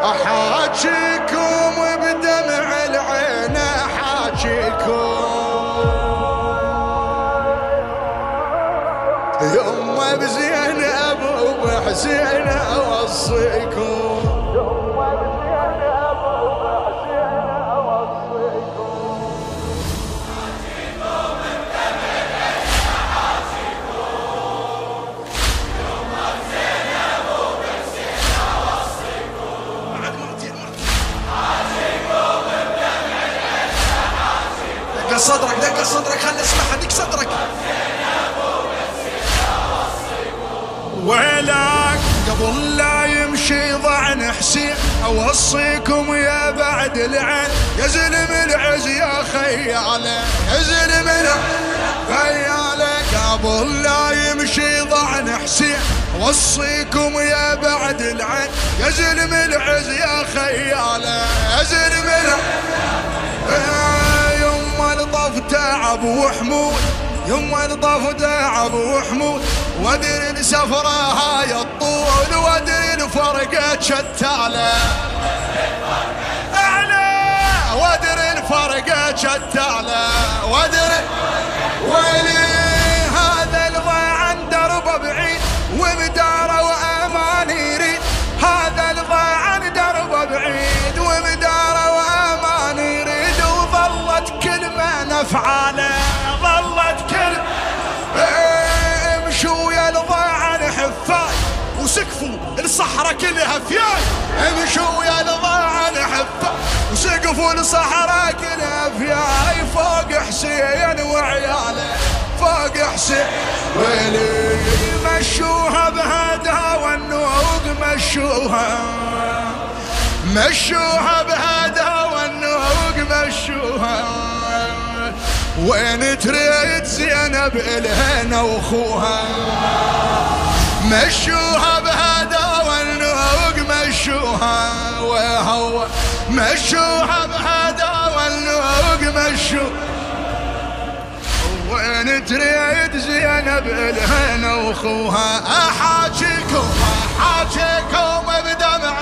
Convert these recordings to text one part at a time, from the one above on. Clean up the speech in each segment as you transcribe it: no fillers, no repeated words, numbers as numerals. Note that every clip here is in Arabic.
احاجيكم بدمع العين احاجيكم يما بزينب وبحسين اوصيكم دق صدرك دق صدرك خلنا نسمعها دق صدرك. ويلك قبل لا يمشي ضعن حسين اوصيكم يا بعد العين يا زلم العز يا خياله يا زلم خياله قبل لا يمشي ضعن حسين اوصيكم يا بعد العين يا زلم العز يا خياله يا زلم يما الطف تعب وحمود يما الطف تعب وحمود وادري السفرة هاي الطول وادري الفرقة شتالة أعلى وادري الفرقة شتالة وادري ويلي هذا الضاع درب بعيد ومداره وأمان يريد هذا الضاع درب بعيد ومداره وأمان يريد وظلت كلمة نفعاله ظلت كلمة امشوا يا الضاعن حفاي وسقفوا الصحراء كلها فياي امشوا يا الضاعن حفاي وسقفوا الصحراء كلها فياي فوق حسين وعياله فوق حسين ويلي مشوها بهدها والنوق مشوها مشوها بهدها والنوق مشوها وين تريد زينب الهنا واخوها مشوها بهذا والنوق مشوها وهو مشوها بهذا والنوق مشوها وين تريد زينب الهنا واخوها احاجيكم احاجيكم بدمع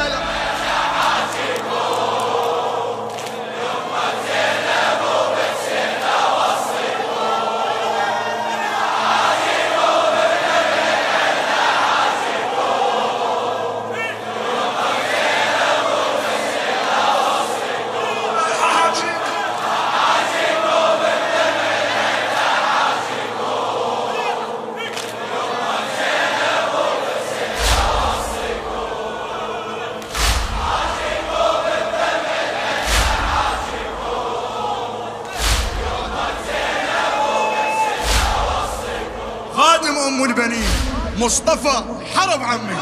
ام البنين مصطفى حرب عمي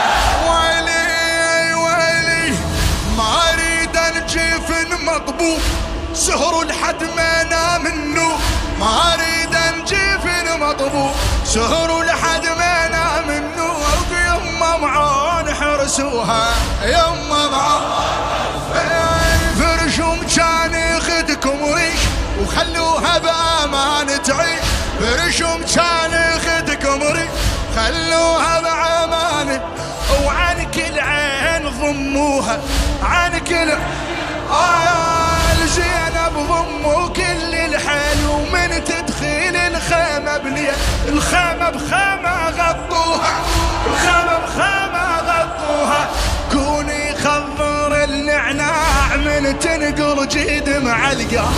ويلي ويلي ما اريد انجيف مطبوب سهر لحد ما نام النوم ما اريد انجيف مطبوب سهر لحد ما نام النوم يما معون حرسوها يما معون فرشوا مكان يخدكم ريش وخلوها بامان تعيش فرشوا مكان يخدكم ريش خلوها بامان وعن كل عين ضموها عن كل زينب ضموا كل الحلو من تدخل الخيمة بليل الخيمة بخيمة غطوها الخيمة بخيمة غطوها كوني خضر النعناع من تنقر جيد مع القاع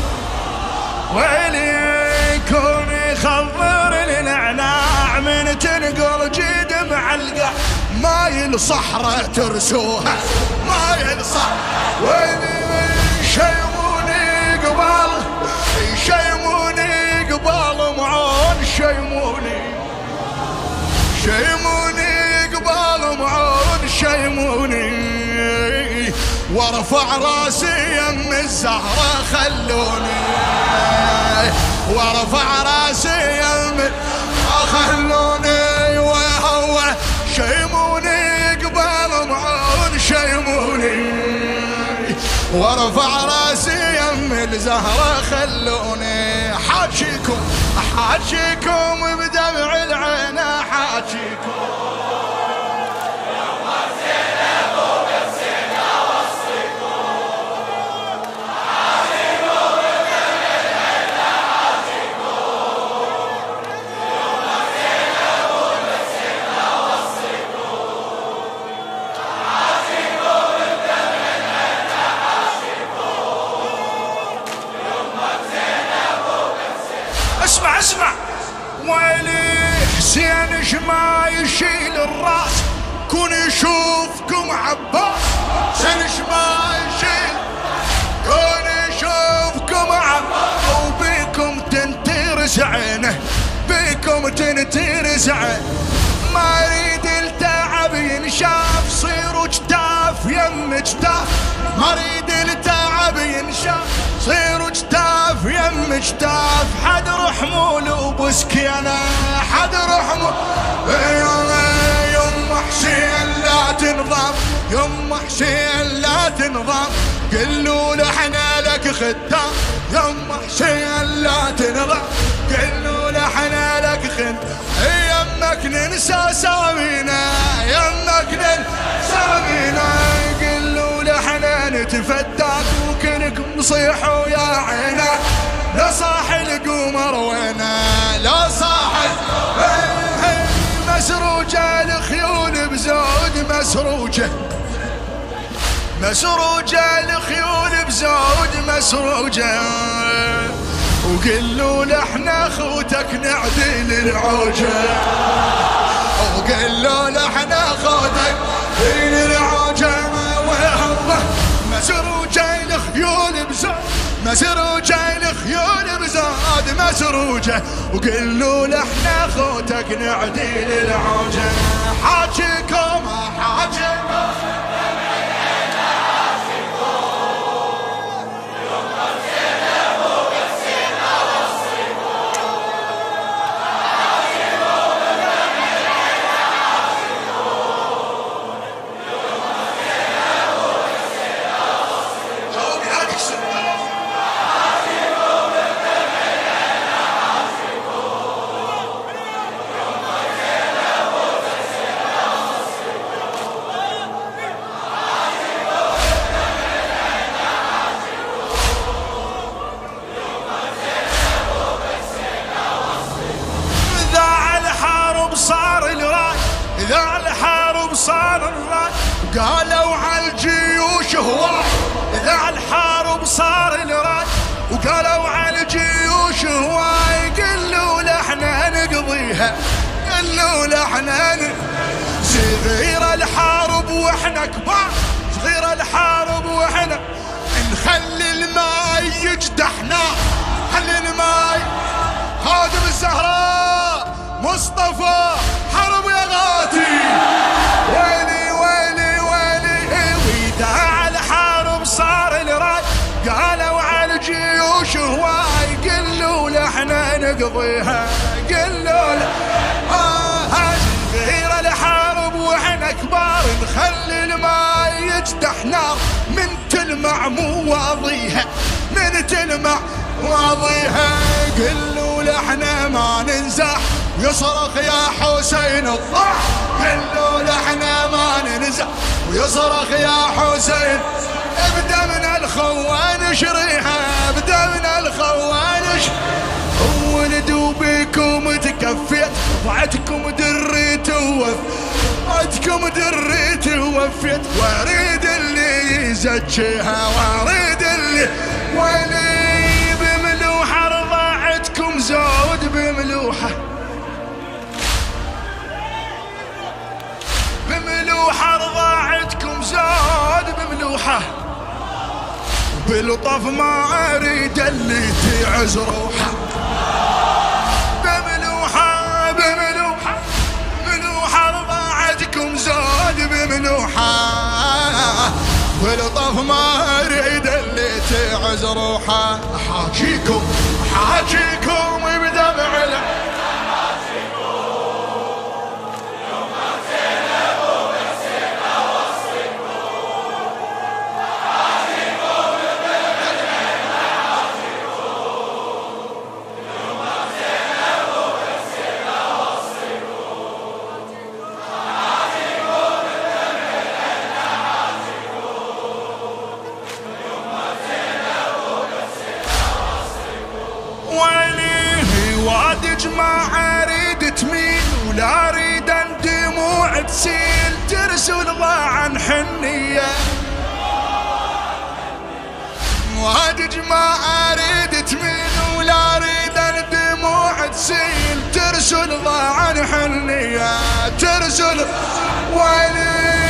ويلي كوني خضر النعناع من تنقر جيد مع القاع ماي الصحراء ترسوها ماي الصحراء ويلي شيموني قبال شيموني قبال معون شيموني شيموني قبال معون شيموني وارفع راسي يم الزهرة خلوني وارفع راسي يم خلوني وهو شيموني قبال معون شيموني وارفع راسي يم الزهرة خلوني حاجيكم حاجيكم بدمع العين حاجيكم يشوفكم عباس سنش ما يشيل، كون يشوفكم عباس وبيكم تنترس عينه، بيكم تنترس عينه. ما اريد التعب ينشاف، صيروا جتاف يم جتاف، ما اريد التعب ينشاف، صيروا جتاف يم جتاف. حدر حمول وبسكينه، حدر حمول يم حسين لا تنضم، يم حسين لا تنضم، قلوا لحنا لك خدام، يم حسين لا تنضم، قلوا لحنا لك خدام. يمك ننسى سامينا، يمك ننسى سامينا، قلوا لحنا نتفتاك وكنكم صيحوا يا عينا. لا صاح القمر وينا، لا صاح مسروجة الخيول بزود، مسروجة مسروجة الخيول بزود، مسروجة. وقلوا لحنا خوتك نعدل العوجة، وقلوا لحنا خوتك نعدل العوجة. مسروجة الخيول بزود، مسروجة الخيول بزود، مسروجة. وقلوا لحنا خوتك نعدل العوجة. حاجيكم حاجيكم إذا الحرب صار الراي، قالوا على الجيوش هواي. إذا الحرب صار الراي وقالوا على الجيوش هواي، قلوا لحنا نقضيها، قلوا لحنا صغير الحرب واحنا كبار، صغير الحرب واحنا نخلي الماي يجدحنا، خلي الماي. خادم الزهراء مصطفى حرب يا غاتي، ويلي ويلي ويلي. وإذا الحرب صار الراي قالوا على الجيوش هواي، قلوا لحنا نقضيها، قلوا غير الحرب واحنا كبار، نخلي الماي يجدح نار من تلمع مواضيها، من تلمع مواضيها. قلوا لحنا ما ننزح ويصرخ يا حسين الضح، قلوا لحنا ما ننزح ويصرخ يا حسين. بدمنا الخوان شريحة، بدمنا الخوان ولدوا بيكم تكفيت، ضعتكم دريت وفيت، دريت وفيت. واريد اللي يزكيها، واريد اللي ولي بملوحة رضاعتكم زود، بملوحة بملوحة رضاعتكم زود، بملوحة. بلطف ما اريد اللي تعز روحه، بملوحة بملوحة ملوحة رضاعتكم زود، بملوحة. بلطف ما اريد اللي تعز روحه. حاجيكم حاجيكم بدمع العين، ما اريد تميل ولا اريد ان دموع تسيل، ترسل ضاعن حنيه. وادج ما اريد تميل ولا اريد ان دموع تسيل، ترسل ضاعن حنيه، ترسل ويلي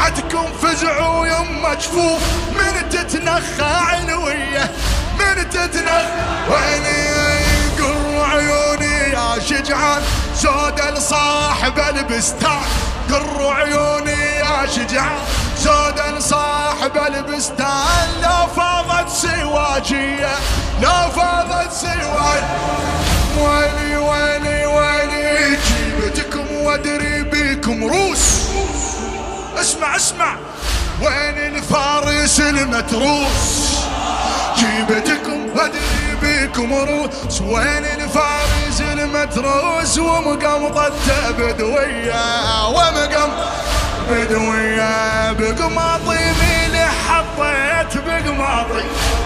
عدكم فزعوا يما جفوف من تتنخى علوية من تتنخى ويلي قروا عيوني يا شجعان زود لصاحب البستان قروا عيوني يا شجعان زود لصاحب البستان لو فاضت سواجية لو فاضت سواجية ويلي ويلي ويلي جيبتكم وادري بيكم روس اسمع اسمع وين الفارس المتروس جيبتكم وادري بيكم روس وين الفارس المتروس ومقمطته بدوية ومقمطته بدوية بقماطي ميلي حطيت بقماطي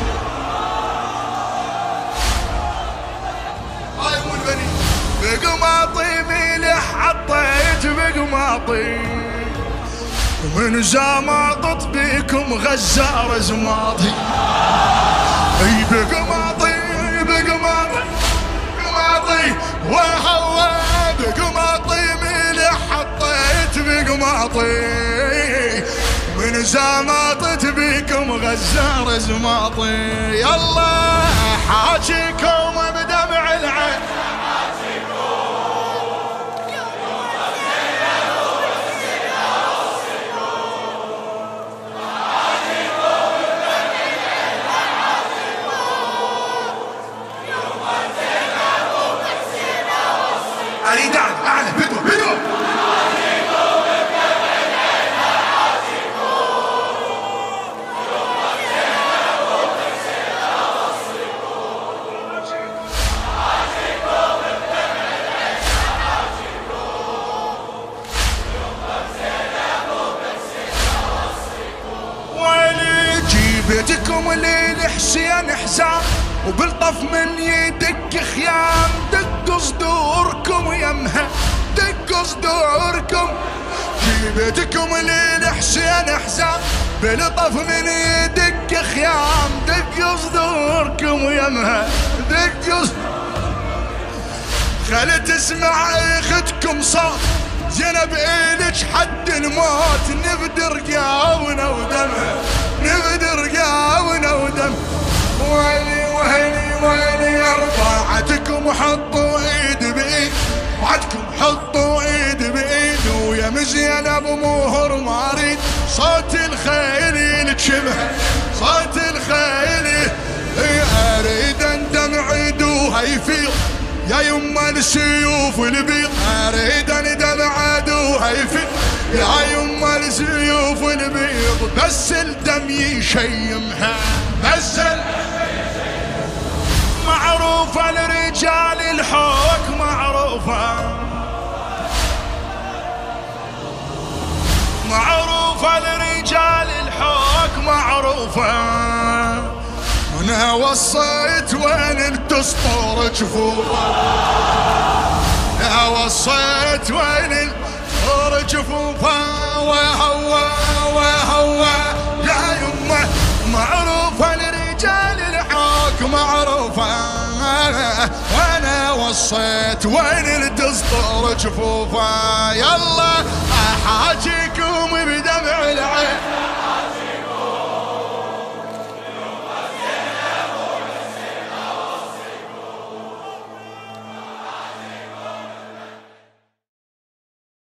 هاي مو البني بقماطي ميلي حطيت بقماطي ومن زماطط بيكم غزار زماطي اي بقماطي بقماطي بقماطي وهو بقماطي ميلي حطيت بقماطي من زماطت بيكم غزار زماطي يلا حاجيكم بدمع العين اريد اعلى بدو بدو ويلي جيبتكم ليل حسين حسام وبالطف من يدق خيام دقوا صدوركم يمها دقوا صدوركم جيبتكم ليل حسين حسام بالطف من يدق خيام دقوا صدوركم يمها دقوا خلي تسمع اختكم صوت زينب إلك حد الموت نبدي رقاونا ودمها نبدي رقاونا ودم ويلي ويلي ويلي اربعتكم حطوا ايد بايد وعدكم حطوا ايد بايد ويا مزينب مهر ما اريد صوت الخيل يلتشبه صوت الخيل اريد اندم عدوها يفيض يا يما السيوف البيض اريد اندم عدوها يفيض يا يما السيوف البيض بس الدم يشيمها بس معروفة لرجال الحوك معروفة معروفة لرجال الحوك معروفة انا وصيت وين تسطر جفوفه انا وصيت وين تسطر جفوفه وهو وهو يا يمه معروفة لرجال الحوك معروفة وانا وصيت وين تسطر جفوفه يلا احاجيكم بدمع العين